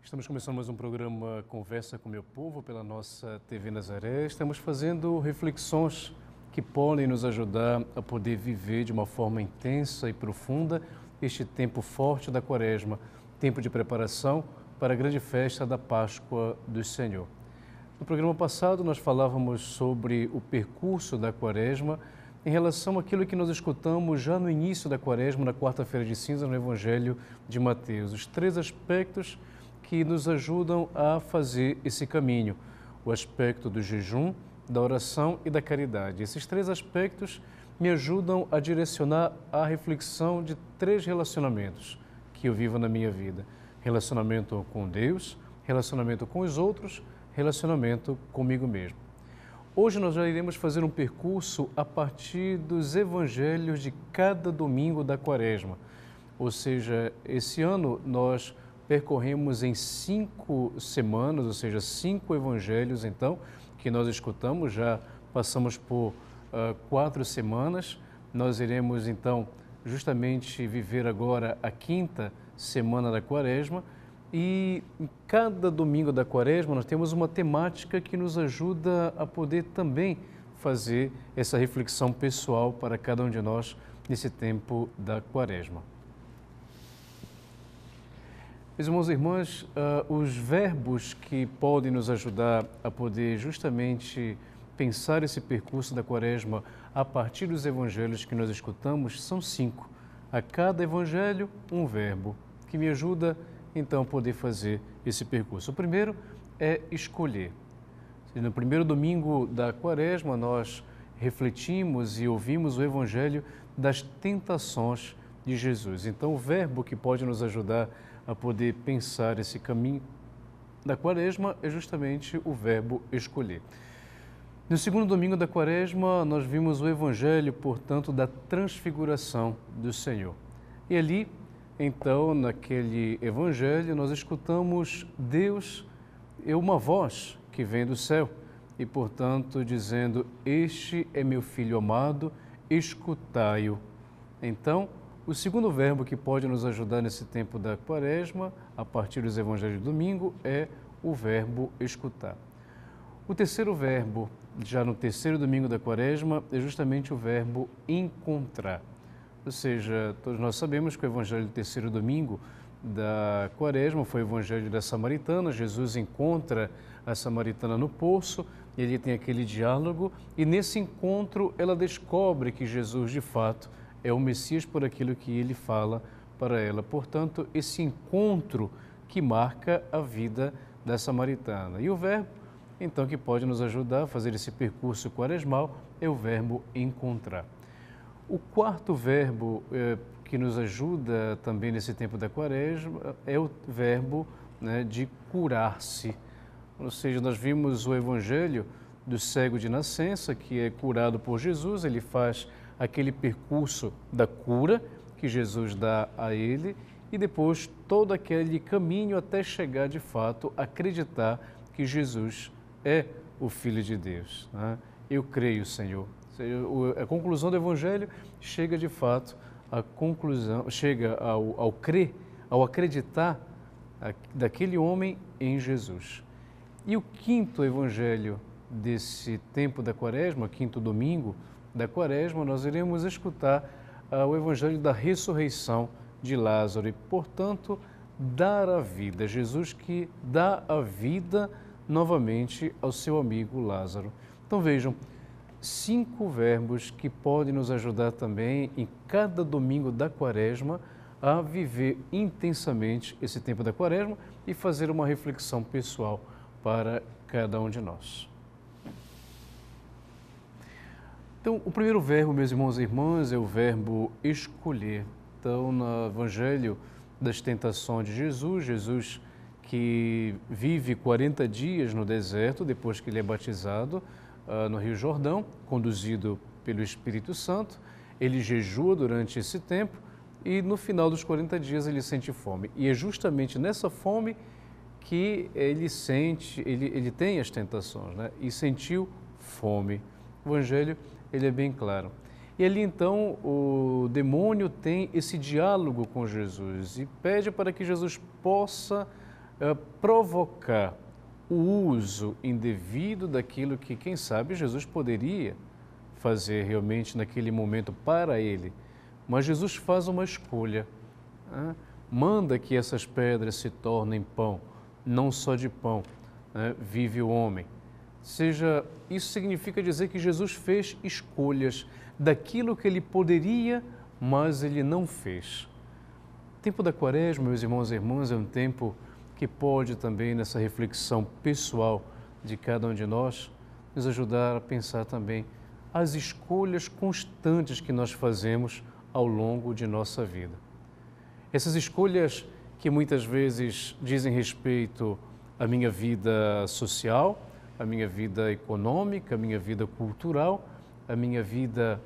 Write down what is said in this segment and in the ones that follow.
Estamos começando mais um programa Conversa com Meu Povo pela nossa TV Nazaré. Estamos fazendo reflexões que podem nos ajudar a poder viver de uma forma intensa e profunda este tempo forte da Quaresma, tempo de preparação para a grande festa da Páscoa do Senhor. No programa passado nós falávamos sobre o percurso da Quaresma em relação àquilo que nós escutamos já no início da Quaresma, na quarta-feira de cinza, no Evangelho de Mateus. Os três aspectos que nos ajudam a fazer esse caminho: o aspecto do jejum, da oração e da caridade. Esses três aspectos me ajudam a direcionar a reflexão de três relacionamentos que eu vivo na minha vida: relacionamento com Deus, relacionamento com os outros, relacionamento comigo mesmo. Hoje nós já iremos fazer um percurso a partir dos evangelhos de cada domingo da Quaresma. Ou seja, esse ano nós percorremos em 5 semanas, ou seja, 5 evangelhos, então, que nós escutamos. Já passamos por 4 semanas. Nós iremos, então, justamente viver agora a 5ª semana da Quaresma. E em cada domingo da Quaresma nós temos uma temática que nos ajuda a poder também fazer essa reflexão pessoal para cada um de nós nesse tempo da Quaresma. Meus irmãos e irmãs, os verbos que podem nos ajudar a poder justamente pensar esse percurso da Quaresma a partir dos evangelhos que nós escutamos são 5. A cada evangelho, um verbo que me ajuda então a poder fazer esse percurso. O primeiro é escolher. No primeiro domingo da Quaresma nós refletimos e ouvimos o evangelho das tentações de Jesus. Então o verbo que pode nos ajudar a poder pensar esse caminho da Quaresma é justamente o verbo escolher. No segundo domingo da Quaresma, nós vimos o Evangelho, portanto, da transfiguração do Senhor. E ali, então, naquele Evangelho, nós escutamos Deus, uma voz que vem do céu e, portanto, dizendo: "Este é meu Filho amado, escutai-o". Então, o segundo verbo que pode nos ajudar nesse tempo da Quaresma, a partir dos evangelhos de domingo, é o verbo escutar. O terceiro verbo, já no terceiro domingo da Quaresma, é justamente o verbo encontrar. Ou seja, todos nós sabemos que o evangelho do terceiro domingo da Quaresma foi o evangelho da Samaritana. Jesus encontra a Samaritana no poço, e ele tem aquele diálogo, e nesse encontro ela descobre que Jesus, de fato, é o Messias por aquilo que ele fala para ela. Portanto, esse encontro que marca a vida da Samaritana. E o verbo, então, que pode nos ajudar a fazer esse percurso quaresmal é o verbo encontrar. O quarto verbo que nos ajuda também nesse tempo da Quaresma é o verbo de curar-se. Ou seja, nós vimos o evangelho do cego de nascença, que é curado por Jesus. Ele faz aquele percurso da cura que Jesus dá a ele e depois todo aquele caminho até chegar de fato a acreditar que Jesus é o Filho de Deus. Eu creio, Senhor. A conclusão do Evangelho chega de fato à conclusão, chega ao crer, ao acreditar daquele homem em Jesus. E o quinto Evangelho desse tempo da Quaresma, quinto domingo da Quaresma, nós iremos escutar o Evangelho da ressurreição de Lázaro e, portanto, dar a vida. Jesus que dá a vida novamente ao seu amigo Lázaro. Então vejam, 5 verbos que podem nos ajudar também em cada domingo da Quaresma a viver intensamente esse tempo da Quaresma e fazer uma reflexão pessoal para cada um de nós. Então, o primeiro verbo, meus irmãos e irmãs, é o verbo escolher. Então, no Evangelho das tentações de Jesus, Jesus que vive 40 dias no deserto, depois que ele é batizado no Rio Jordão, conduzido pelo Espírito Santo, ele jejua durante esse tempo e no final dos 40 dias ele sente fome. E é justamente nessa fome que ele tem as tentações, e sentiu fome. O Evangelho ele é bem claro. E ali então o demônio tem esse diálogo com Jesus e pede para que Jesus possa provocar o uso indevido daquilo que, quem sabe, Jesus poderia fazer realmente naquele momento para ele. Mas Jesus faz uma escolha, né? Manda que essas pedras se tornem pão, não só de pão, né, vive o homem. Seja, isso significa dizer que Jesus fez escolhas daquilo que ele poderia, mas ele não fez. O tempo da Quaresma, meus irmãos e irmãs, é um tempo que pode também, nessa reflexão pessoal de cada um de nós, nos ajudar a pensar também as escolhas constantes que nós fazemos ao longo de nossa vida. Essas escolhas que muitas vezes dizem respeito à minha vida social, à minha vida econômica, à minha vida cultural, à minha vida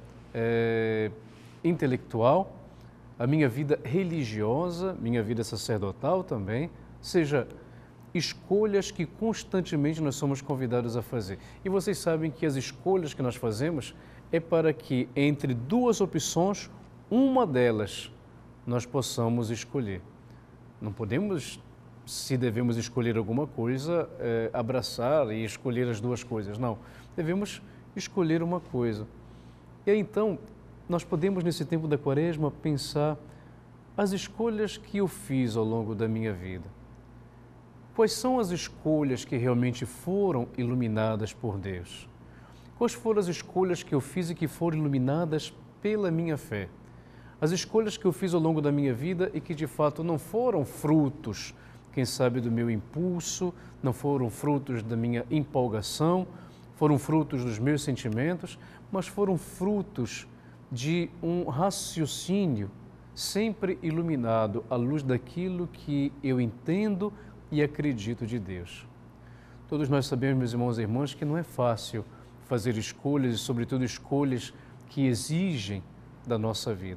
intelectual, à minha vida religiosa, minha vida sacerdotal também, seja, escolhas que constantemente nós somos convidados a fazer. E vocês sabem que as escolhas que nós fazemos é para que entre duas opções, uma delas nós possamos escolher. Não podemos, se devemos escolher alguma coisa, abraçar e escolher as duas coisas. Não, devemos escolher uma coisa. E aí, então, nós podemos, nesse tempo da Quaresma, pensar as escolhas que eu fiz ao longo da minha vida. Quais são as escolhas que realmente foram iluminadas por Deus? Quais foram as escolhas que eu fiz e que foram iluminadas pela minha fé? As escolhas que eu fiz ao longo da minha vida e que de fato não foram frutos, quem sabe, do meu impulso, não foram frutos da minha empolgação, foram frutos dos meus sentimentos, mas foram frutos de um raciocínio sempre iluminado à luz daquilo que eu entendo e acredito de Deus. Todos nós sabemos, meus irmãos e irmãs, que não é fácil fazer escolhas e, sobretudo, escolhas que exigem da nossa vida.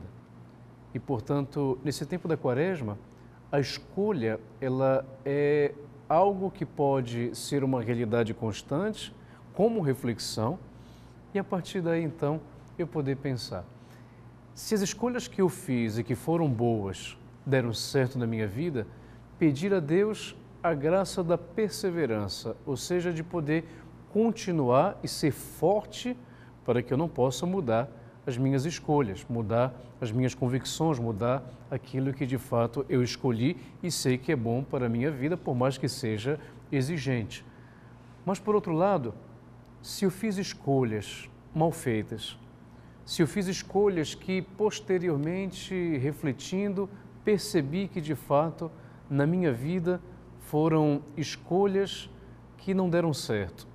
E, portanto, nesse tempo da Quaresma, a escolha ela é algo que pode ser uma realidade constante, como reflexão, e a partir daí, então, eu poder pensar. Se as escolhas que eu fiz e que foram boas deram certo na minha vida, pedir a Deus a graça da perseverança, ou seja, de poder continuar e ser forte para que eu não possa mudar as minhas escolhas, mudar as minhas convicções, mudar aquilo que de fato eu escolhi e sei que é bom para a minha vida, por mais que seja exigente. Mas, por outro lado, se eu fiz escolhas mal feitas, se eu fiz escolhas que posteriormente, refletindo, percebi que de fato na minha vida foram escolhas que não deram certo.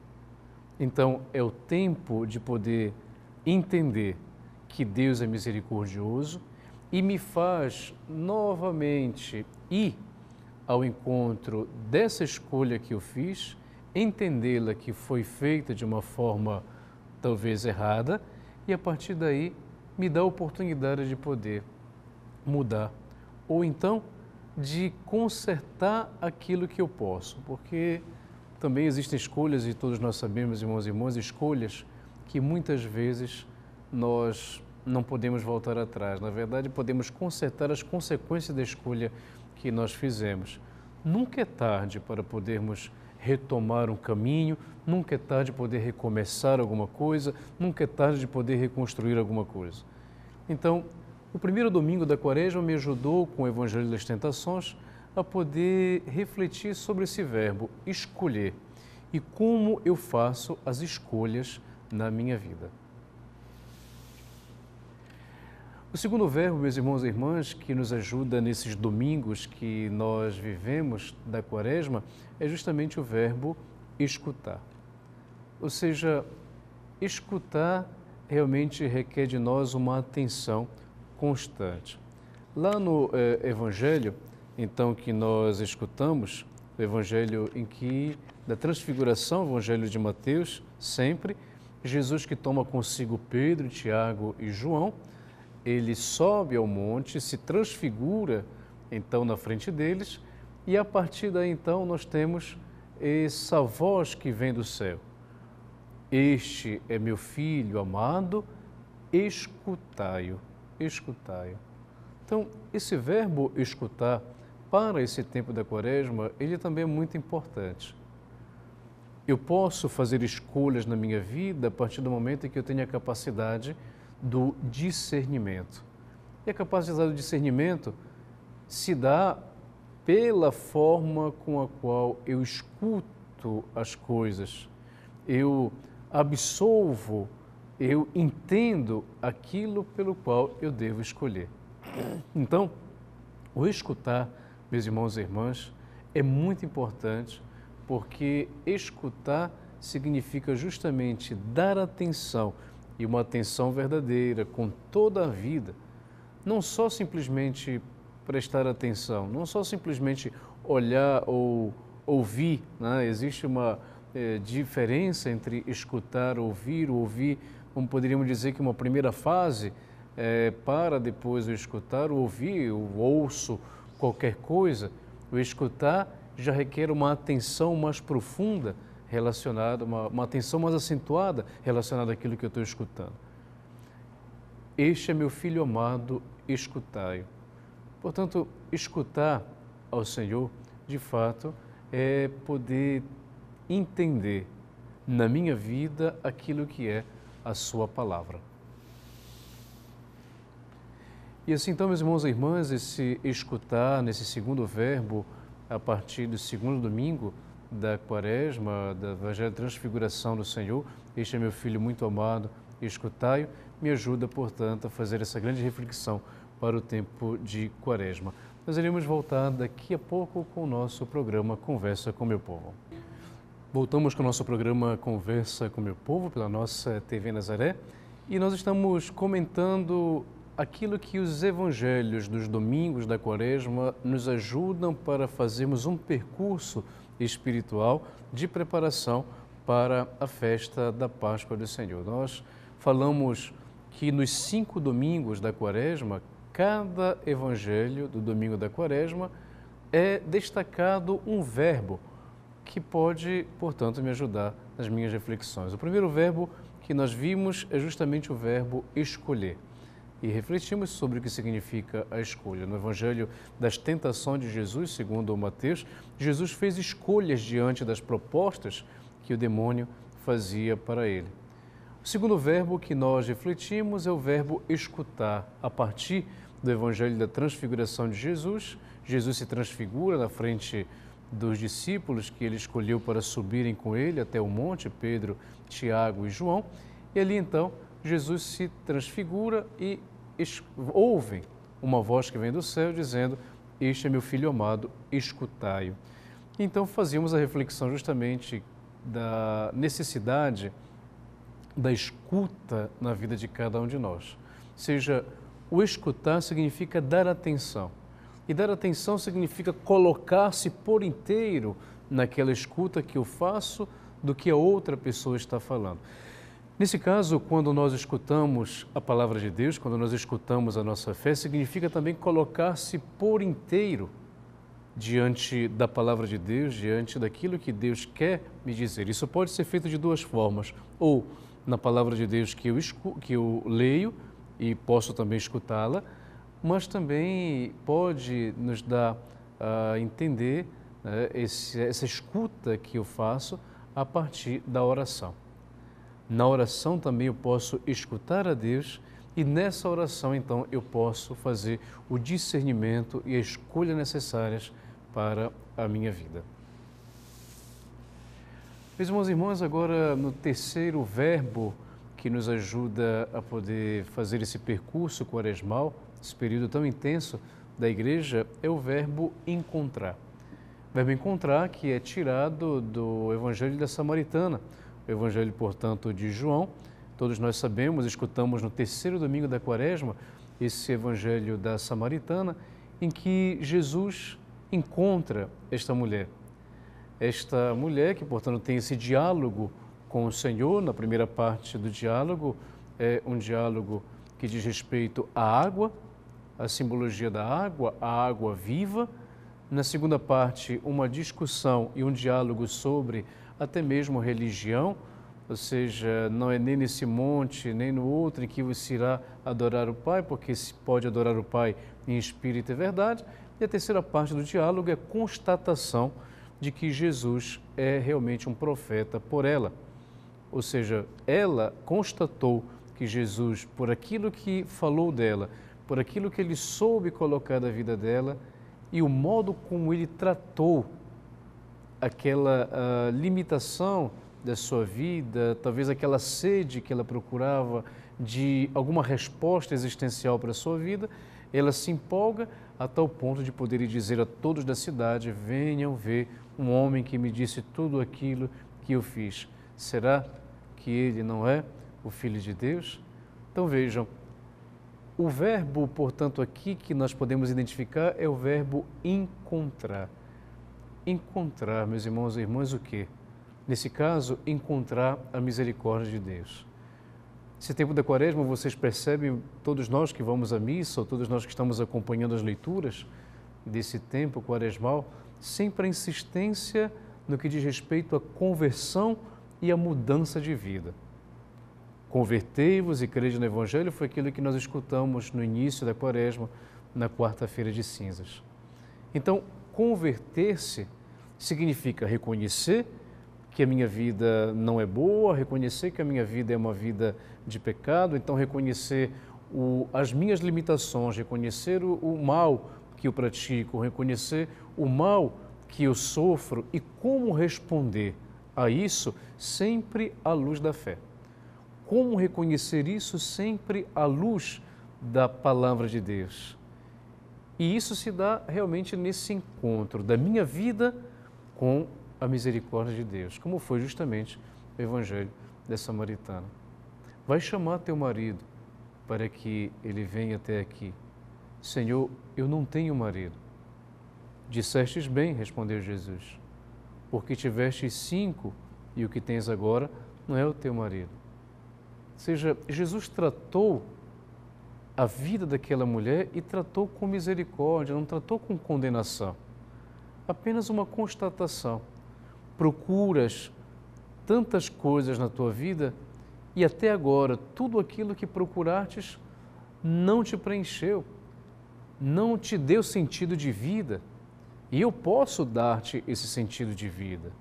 Então é o tempo de poder entender que Deus é misericordioso e me faz novamente ir ao encontro dessa escolha que eu fiz, entendê-la que foi feita de uma forma talvez errada e a partir daí me dá a oportunidade de poder mudar ou então de consertar aquilo que eu posso, porque também existem escolhas e todos nós sabemos, irmãos e irmãs, escolhas que muitas vezes nós não podemos voltar atrás. Na verdade, podemos consertar as consequências da escolha que nós fizemos. Nunca é tarde para podermos retomar um caminho, nunca é tarde de poder recomeçar alguma coisa, nunca é tarde de poder reconstruir alguma coisa. Então, o primeiro domingo da Quaresma me ajudou, com o Evangelho das Tentações, a poder refletir sobre esse verbo, escolher, e como eu faço as escolhas na minha vida. O segundo verbo, meus irmãos e irmãs, que nos ajuda nesses domingos que nós vivemos da Quaresma, é justamente o verbo escutar. Ou seja, escutar realmente requer de nós uma atenção constante. Lá no Evangelho, então, que nós escutamos, o Evangelho da Transfiguração, o Evangelho de Mateus, sempre, Jesus que toma consigo Pedro, Tiago e João, ele sobe ao monte, se transfigura, então, na frente deles, e a partir daí, então, nós temos essa voz que vem do céu. Este é meu Filho amado, escutai-o, escutai-o. Então, esse verbo escutar para esse tempo da Quaresma, ele também é muito importante. Eu posso fazer escolhas na minha vida a partir do momento em que eu tenho a capacidade do discernimento. E a capacidade do discernimento se dá pela forma com a qual eu escuto as coisas, eu absolvo, eu entendo aquilo pelo qual eu devo escolher. Então, o escutar, meus irmãos e irmãs, é muito importante, porque escutar significa justamente dar atenção, e uma atenção verdadeira, com toda a vida. Não só simplesmente prestar atenção, não só simplesmente olhar ou ouvir, né? Existe uma diferença entre escutar, ouvir, como poderíamos dizer que uma primeira fase para depois o escutar, o ouvir, eu ouço qualquer coisa. O escutar já requer uma atenção mais profunda relacionada, uma atenção mais acentuada relacionada àquilo que eu estou escutando. Este é meu filho amado, escutai-o. Portanto, escutar ao Senhor, de fato, é poder entender na minha vida aquilo que é a sua palavra. E assim, então, meus irmãos e irmãs, esse escutar, nesse segundo verbo, a partir do segundo domingo da Quaresma, da Evangelho de Transfiguração do Senhor, este é meu filho muito amado, escutai-o, me ajuda, portanto, a fazer essa grande reflexão para o tempo de Quaresma. Nós iremos voltar daqui a pouco com o nosso programa Conversa com Meu Povo. Voltamos com o nosso programa Conversa com Meu Povo pela nossa TV Nazaré e nós estamos comentando aquilo que os evangelhos dos domingos da Quaresma nos ajudam para fazermos um percurso espiritual de preparação para a festa da Páscoa do Senhor. Nós falamos que nos 5 domingos da Quaresma, cada evangelho do domingo da Quaresma é destacado um verbo que pode, portanto, me ajudar nas minhas reflexões. O primeiro verbo que nós vimos é justamente o verbo escolher. E refletimos sobre o que significa a escolha. No Evangelho das Tentações de Jesus, segundo Mateus, Jesus fez escolhas diante das propostas que o demônio fazia para ele. O segundo verbo que nós refletimos é o verbo escutar. A partir do Evangelho da Transfiguração de Jesus, Jesus se transfigura na frente dos discípulos que ele escolheu para subirem com ele até o monte, Pedro, Tiago e João. E ali então Jesus se transfigura e ouvem uma voz que vem do céu dizendo: este é meu filho amado, escutai-o. Então fazíamos a reflexão justamente da necessidade da escuta na vida de cada um de nós. Ou seja, o escutar significa dar atenção. E dar atenção significa colocar-se por inteiro naquela escuta que eu faço do que a outra pessoa está falando. Nesse caso, quando nós escutamos a palavra de Deus, quando nós escutamos a nossa fé, significa também colocar-se por inteiro diante da palavra de Deus, diante daquilo que Deus quer me dizer. Isso pode ser feito de duas formas, ou na palavra de Deus que eu leio e posso também escutá-la, mas também pode nos dar a entender, né, essa escuta que eu faço a partir da oração. Na oração também eu posso escutar a Deus e nessa oração então eu posso fazer o discernimento e a escolha necessárias para a minha vida. Meus irmãos e irmãs, agora no terceiro verbo que nos ajuda a poder fazer esse percurso quaresmal, esse período tão intenso da igreja, é o verbo encontrar. O verbo encontrar que é tirado do Evangelho da Samaritana, o Evangelho, portanto, de João. Todos nós sabemos, escutamos no terceiro domingo da Quaresma, esse Evangelho da Samaritana, em que Jesus encontra esta mulher. Esta mulher que, portanto, tem esse diálogo com o Senhor. Na primeira parte do diálogo, é um diálogo que diz respeito à água, a simbologia da água, a água viva. Na segunda parte, uma discussão e um diálogo sobre até mesmo religião, ou seja, não é nem nesse monte, nem no outro em que você irá adorar o Pai, porque se pode adorar o Pai em espírito e verdade. E a terceira parte do diálogo é a constatação de que Jesus é realmente um profeta por ela. Ou seja, ela constatou que Jesus, por aquilo que falou dela, por aquilo que ele soube colocar da vida dela e o modo como ele tratou aquela limitação da sua vida, talvez aquela sede que ela procurava de alguma resposta existencial para a sua vida, ela se empolga a tal ponto de poder dizer a todos da cidade: venham ver um homem que me disse tudo aquilo que eu fiz. Será que ele não é o Filho de Deus? Então vejam, o verbo, portanto, aqui que nós podemos identificar é o verbo encontrar. Encontrar, meus irmãos e irmãs, o quê? Nesse caso, encontrar a misericórdia de Deus. Esse tempo da Quaresma, vocês percebem, todos nós que vamos à missa, ou todos nós que estamos acompanhando as leituras desse tempo quaresmal, sempre a insistência no que diz respeito à conversão e à mudança de vida. Convertei-vos e crede no Evangelho foi aquilo que nós escutamos no início da Quaresma, na quarta-feira de cinzas. Então, converter-se significa reconhecer que a minha vida não é boa, reconhecer que a minha vida é uma vida de pecado, então reconhecer as minhas limitações, reconhecer o mal que eu pratico, reconhecer o mal que eu sofro e como responder a isso sempre à luz da fé. Como reconhecer isso sempre à luz da palavra de Deus. E isso se dá realmente nesse encontro da minha vida com a misericórdia de Deus, como foi justamente o Evangelho da Samaritana. Vai chamar teu marido para que ele venha até aqui. Senhor, eu não tenho marido. Dissestes bem, respondeu Jesus, porque tivestes 5 e o que tens agora não é o teu marido. Ou seja, Jesus tratou a vida daquela mulher e tratou com misericórdia, não tratou com condenação. Apenas uma constatação. Procuras tantas coisas na tua vida e até agora tudo aquilo que procurastes não te preencheu, não te deu sentido de vida. E eu posso dar-te esse sentido de vida.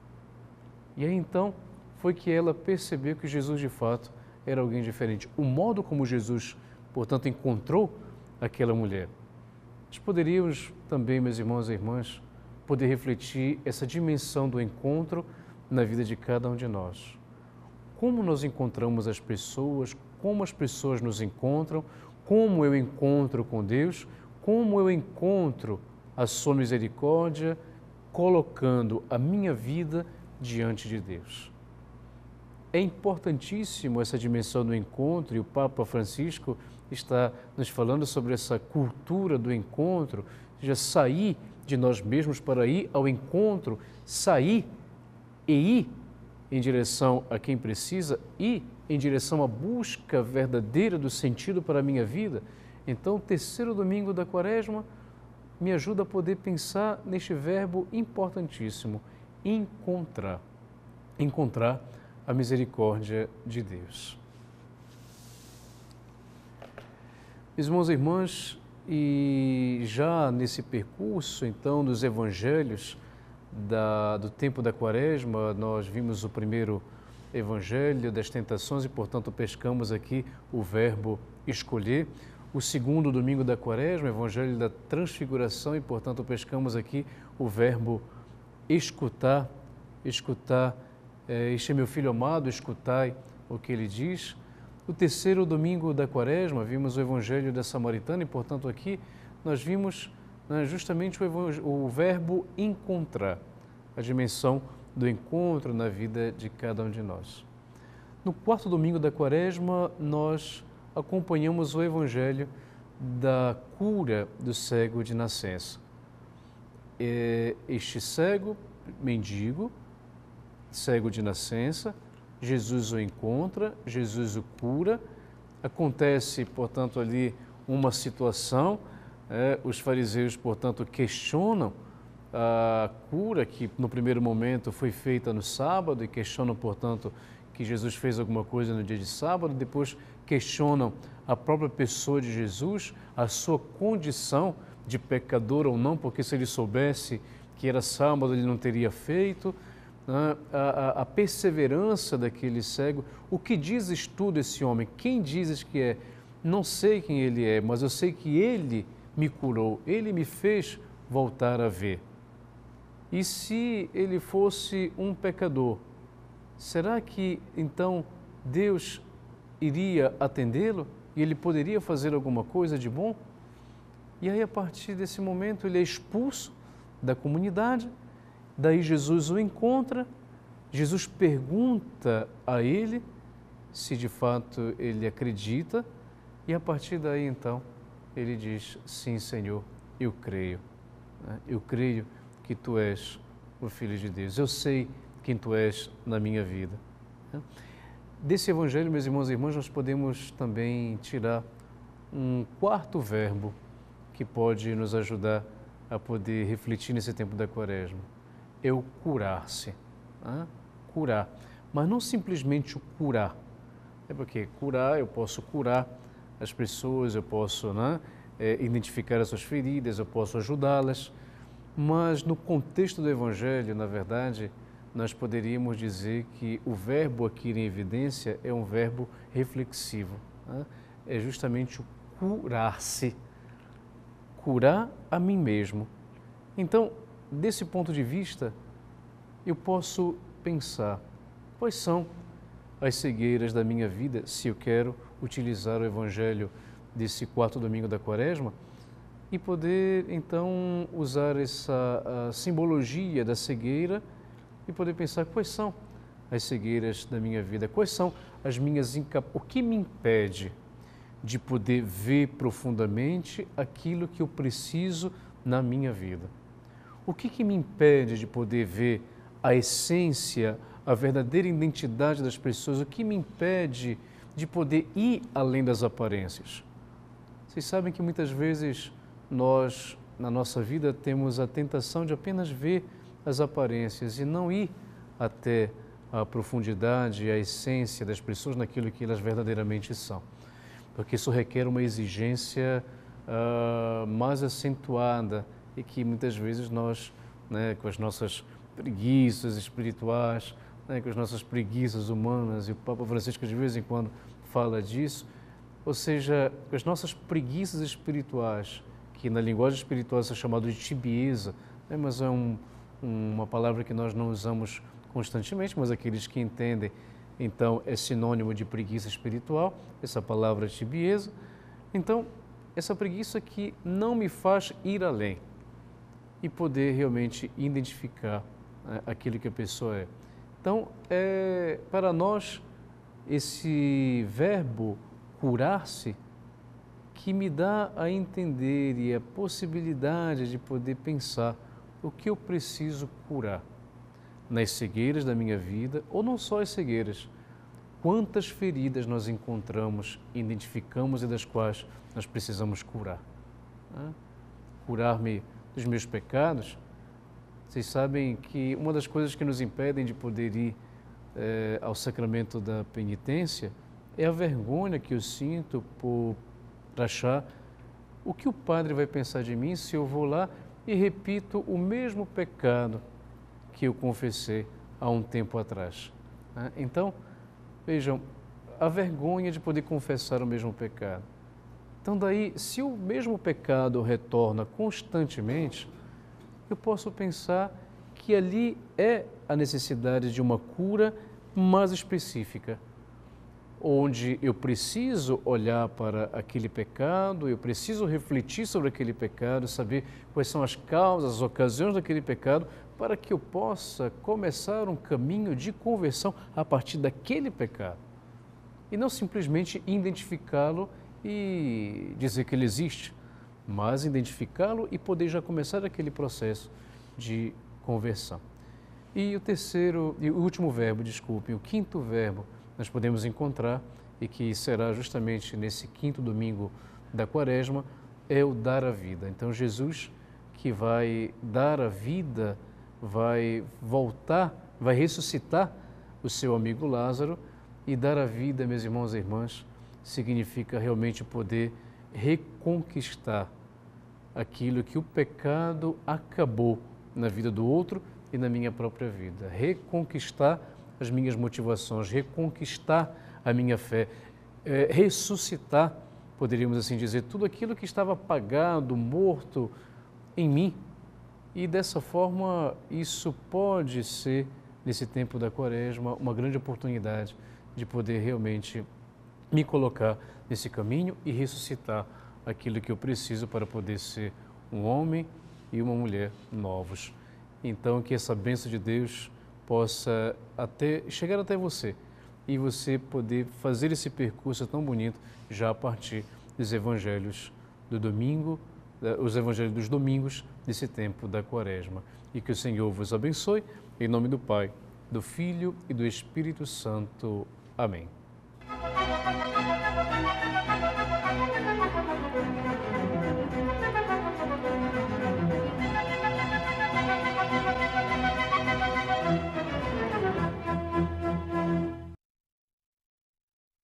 E aí então foi que ela percebeu que Jesus de fato era alguém diferente. O modo como Jesus, portanto, encontrou aquela mulher. Nós poderíamos também, meus irmãos e irmãs, poder refletir essa dimensão do encontro na vida de cada um de nós. Como nós encontramos as pessoas, como as pessoas nos encontram, como eu encontro com Deus, como eu encontro a sua misericórdia, colocando a minha vida diante de Deus. É importantíssimo essa dimensão do encontro e o Papa Francisco está nos falando sobre essa cultura do encontro, ou seja, sair de nós mesmos para ir ao encontro, sair e ir em direção a quem precisa, ir em direção à busca verdadeira do sentido para a minha vida. Então, o terceiro domingo da Quaresma me ajuda a poder pensar neste verbo importantíssimo, encontrar. Encontrar a misericórdia de Deus. Meus irmãos e irmãs, e já nesse percurso, então, dos evangelhos do tempo da Quaresma, nós vimos o primeiro evangelho das tentações e, portanto, pescamos aqui o verbo escolher. O segundo domingo da Quaresma, o evangelho da transfiguração e, portanto, pescamos aqui o verbo escutar. Escutar, este é meu filho amado, escutai o que ele diz. No terceiro domingo da Quaresma, vimos o Evangelho da Samaritana e, portanto, aqui nós vimos justamente o verbo encontrar, a dimensão do encontro na vida de cada um de nós. No quarto domingo da Quaresma, nós acompanhamos o Evangelho da cura do cego de nascença. Este cego, mendigo, cego de nascença, Jesus o encontra, Jesus o cura, acontece, portanto, ali uma situação, os fariseus, portanto, questionam a cura que no primeiro momento foi feita no sábado e questionam, portanto, que Jesus fez alguma coisa no dia de sábado, depois questionam a própria pessoa de Jesus, a sua condição de pecador ou não, porque se ele soubesse que era sábado, ele não teria feito, né? A perseverança daquele cego. O que dizes tu desse homem? Quem dizes que é? Não sei quem ele é, mas eu sei que ele me curou, ele me fez voltar a ver. E se ele fosse um pecador, será que então Deus iria atendê-lo e ele poderia fazer alguma coisa de bom? E aí, a partir desse momento, ele é expulso da comunidade, daí Jesus o encontra, Jesus pergunta a ele se de fato ele acredita, e a partir daí, então, ele diz: sim, Senhor, eu creio. Eu creio que Tu és o Filho de Deus. Eu sei quem Tu és na minha vida. Desse Evangelho, meus irmãos e irmãs, nós podemos também tirar um quarto verbo que pode nos ajudar a poder refletir nesse tempo da Quaresma. É o curar-se. Curar. Mas não simplesmente o curar. É porque curar, eu posso curar as pessoas, eu posso identificar as suas feridas, eu posso ajudá-las, mas no contexto do Evangelho, na verdade, nós poderíamos dizer que o verbo aqui em evidência é um verbo reflexivo, é justamente o curar-se, curar a mim mesmo. Então, desse ponto de vista, eu posso pensar quais são as cegueiras da minha vida, se eu quero utilizar o Evangelho desse quarto domingo da Quaresma, e poder, então, usar essa simbologia da cegueira e poder pensar quais são as cegueiras da minha vida, quais são as minhas o que me impede de poder ver profundamente aquilo que eu preciso na minha vida. O que me impede de poder ver a essência, a verdadeira identidade das pessoas? O que me impede de poder ir além das aparências? Vocês sabem que muitas vezes nós, na nossa vida, temos a tentação de apenas ver as aparências e não ir até a profundidade e a essência das pessoas naquilo que elas verdadeiramente são. Porque isso requer uma exigência mais acentuada e que muitas vezes nós, com as nossas preguiças espirituais, com as nossas preguiças humanas, e o Papa Francisco de vez em quando fala disso, ou seja, as nossas preguiças espirituais, que na linguagem espiritual é chamado de tibieza, mas é uma palavra que nós não usamos constantemente, mas aqueles que entendem, então é sinônimo de preguiça espiritual, essa palavra tibieza. Então, essa preguiça que não me faz ir além e poder realmente identificar aquilo que a pessoa é. Então, para nós, esse verbo curar-se, que me dá a entender e a possibilidade de poder pensar o que eu preciso curar nas cegueiras da minha vida, ou não só as cegueiras, quantas feridas nós encontramos, identificamos e das quais nós precisamos curar. Curar-me dos meus pecados. Vocês sabem que uma das coisas que nos impedem de poder ir ao sacramento da penitência é a vergonha que eu sinto por achar o que o padre vai pensar de mim se eu vou lá e repito o mesmo pecado que eu confessei há um tempo atrás. Então, vejam, a vergonha de poder confessar o mesmo pecado. Então, daí, se o mesmo pecado retorna constantemente, eu posso pensar que ali é a necessidade de uma cura mais específica, onde eu preciso olhar para aquele pecado, eu preciso refletir sobre aquele pecado, saber quais são as causas, as ocasiões daquele pecado, para que eu possa começar um caminho de conversão a partir daquele pecado. E não simplesmente identificá-lo e dizer que ele existe, mas identificá-lo e poder já começar aquele processo de conversão. E o último verbo, o quinto verbo, nós podemos encontrar, e que será justamente nesse quinto domingo da Quaresma, é o dar a vida. Então, Jesus, que vai dar a vida, vai voltar, vai ressuscitar o seu amigo Lázaro, E dar a vida, meus irmãos e irmãs, significa realmente poder reconquistar aquilo que o pecado acabou na vida do outro e na minha própria vida. Reconquistar as minhas motivações, reconquistar a minha fé, ressuscitar, poderíamos assim dizer, tudo aquilo que estava apagado, morto em mim. E dessa forma, isso pode ser, nesse tempo da Quaresma, uma grande oportunidade de poder realmente me colocar nesse caminho e ressuscitar aquilo que eu preciso para poder ser um homem e uma mulher novos. Então, que essa bênção de Deus possa chegar até você e você poder fazer esse percurso tão bonito já a partir dos evangelhos do domingo, os evangelhos dos domingos desse tempo da Quaresma. E que o Senhor vos abençoe, em nome do Pai, do Filho e do Espírito Santo. Amém.